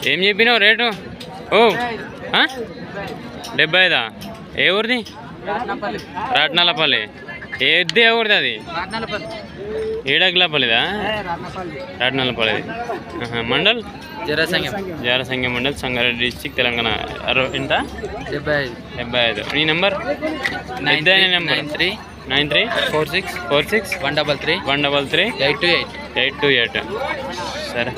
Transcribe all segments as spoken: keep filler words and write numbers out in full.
ఏం చెప్పినావు రేటు? ఓ డెబ్బై ఐదా? ఏ ఊరిది? రాట్నాలపల్లి. ఏది ఏ ఊరిది అది? ఏడగిలాపల్లిదా? రాట్నాలపల్లిది. మండల్ జరసంగం. జరసంగం మండల్, సంగారెడ్డి డిస్టిక్, తెలంగాణ. ఎంత? డెబ్బై ఐదు. డెబ్బై ఐదు. నీ number? Nine number three nine three four six four six one double three one double three eight two eight eight two eight. సరే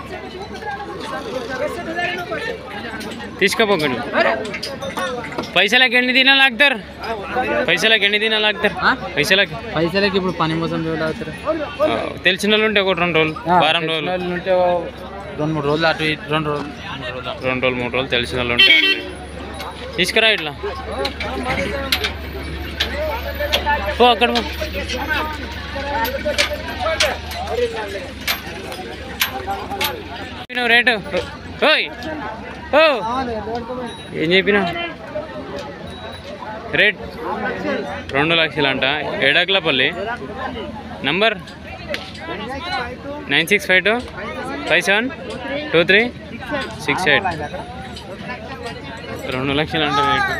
తీసుకోపోకండి. పైసలకి ఎన్ని దినాలు లాగుతారు? పైసలకి ఎన్ని దినాలు లాగుతారు? పైసలకి పైసలకి ఇప్పుడు పని కోసం అవుతారు. తెలిసిన వాళ్ళు ఉంటే ఒకటి రెండు రోజులు, వారం రోజులు ఉంటే రెండు మూడు రోజులు అటు ఇటు, రెండు రోజులు రెండు రోజులు మూడు రోజులు తెలిసిన వాళ్ళు ఉంటే తీసుకురా. ఇట్లా పో అక్కడ రేటు. ఓయ్ ఓ ఏం చెప్పినా రేట్? రెండు లక్షలు అంట. Edaglapalli. Number nine six five two five seven two three six eight. రెండు లక్షలు అంట రేటు.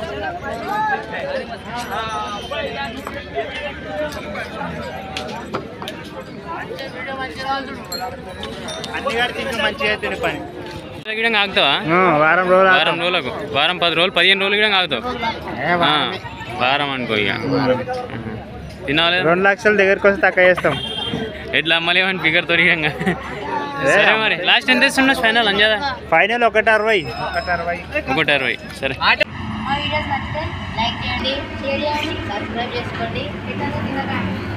ఆగుతావా? వారం రోజులు వారం రోజులకు వారం పది రోజులు పదిహేను రోజులు కూడా ఆగుతావు. వారం అనుకో. ఇక తినాలి. రెండు లక్షల దగ్గరకు వస్తే తక్కువ చేస్తాం. ఎట్లా అమ్మలేమని ఫిగర్ తొరిగంగా. సరే మరి లాస్ట్ ఎంత ఇస్తున్నావు ఫైనల్? అంజదా ఫైనల్ ఒకటి అరవై. ఒకటి అరవై ఒకటి అరవై. సరే. మా వీడియోస్ నచ్చితే లైక్ చేయండి, షేర్ చేయండి, సబ్స్క్రైబ్ చేసుకోండి.